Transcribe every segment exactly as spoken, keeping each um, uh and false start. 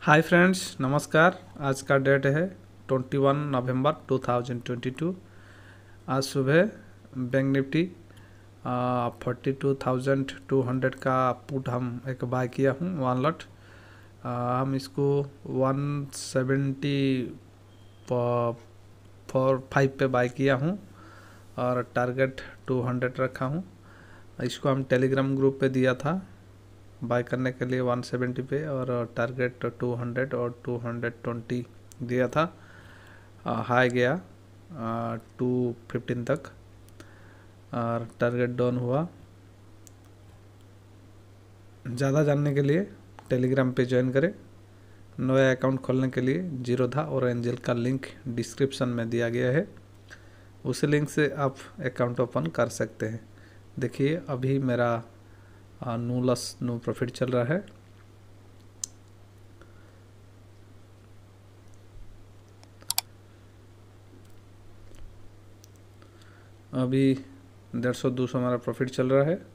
Hi friends, नमस्कार। आज का डेट है इक्कीस नवंबर दो हज़ार बाईस। आज सुबह bank Nifty forty two thousand two hundred का पुट हम एक बाय किया हूँ वन लॉट। हम इसको वन सेवेंटी फोर फाइव पे बाय किया हूँ और टारगेट टू हंड्रेड रखा हूँ। इसको हम टेलीग्राम ग्रुप पे दिया था बाय करने के लिए वन सेवेंटी पे, और टारगेट टू हंड्रेड और टू ट्वेंटी दिया था। हाई गया टू फिफ्टीन तक और टारगेट डाउन हुआ। ज़्यादा जानने के लिए टेलीग्राम पे ज्वाइन करें। नया अकाउंट खोलने के लिए जीरोधा और एंजल का लिंक डिस्क्रिप्शन में दिया गया है, उस लिंक से आप अकाउंट ओपन कर सकते हैं। देखिए अभी मेरा नो लॉस नो प्रॉफिट चल रहा है। अभी डेढ़ सौ दो सौ हमारा प्रॉफिट चल रहा है।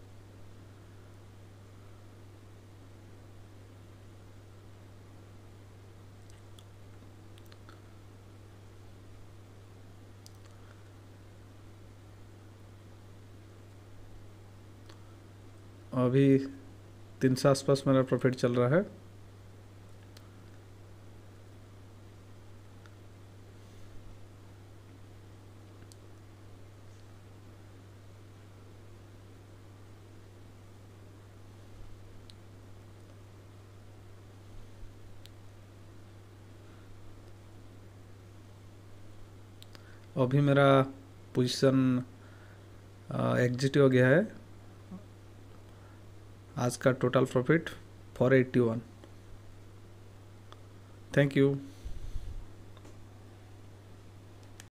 अभी तीन सौ आसपास मेरा प्रॉफिट चल रहा है। अभी मेरा पोजीशन एग्जिट हो गया है। आज का total profit four eighty one. Thank you.